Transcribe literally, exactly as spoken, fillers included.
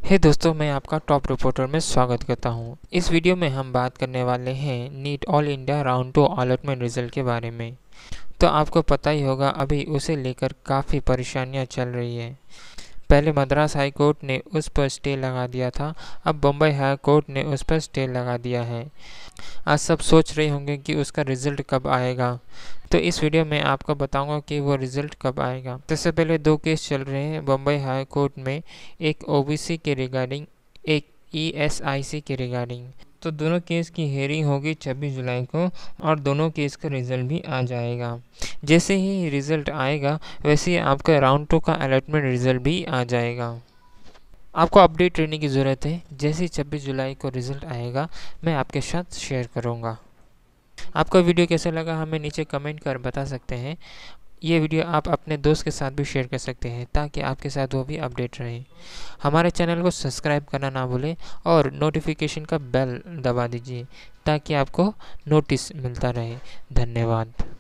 हे hey दोस्तों, मैं आपका टॉप रिपोर्टर में स्वागत करता हूं। इस वीडियो में हम बात करने वाले हैं NEET all India round two allotment result के बारे में। तो आपको पता ही होगा, अभी उसे लेकर काफ़ी परेशानियां चल रही है। पहले मद्रास हाई कोर्ट ने उस पर स्टे लगा दिया था, अब बम्बई हाई कोर्ट ने उस पर स्टे लगा दिया है। आज सब सोच रहे होंगे कि उसका रिज़ल्ट कब आएगा, तो इस वीडियो में आपको बताऊंगा कि वो रिज़ल्ट कब आएगा। सबसे पहले दो केस चल रहे हैं बम्बई हाई कोर्ट में, एक ओबीसी के रिगार्डिंग, एक ईएसआईसी के रिगार्डिंग। तो दोनों केस की हेयरिंग होगी छब्बीस जुलाई को और दोनों केस का रिज़ल्ट भी आ जाएगा। जैसे ही रिज़ल्ट आएगा वैसे ही आपका राउंड टू का अलॉटमेंट रिज़ल्ट भी आ जाएगा। आपको अपडेट रहने की ज़रूरत है। जैसे ही छब्बीस जुलाई को रिज़ल्ट आएगा मैं आपके साथ शेयर करूँगा। आपको वीडियो कैसा लगा हमें नीचे कमेंट कर बता सकते हैं। ये वीडियो आप अपने दोस्त के साथ भी शेयर कर सकते हैं ताकि आपके साथ वो भी अपडेट रहे। हमारे चैनल को सब्सक्राइब करना ना भूलें और नोटिफिकेशन का बेल दबा दीजिए ताकि आपको नोटिस मिलता रहे। धन्यवाद।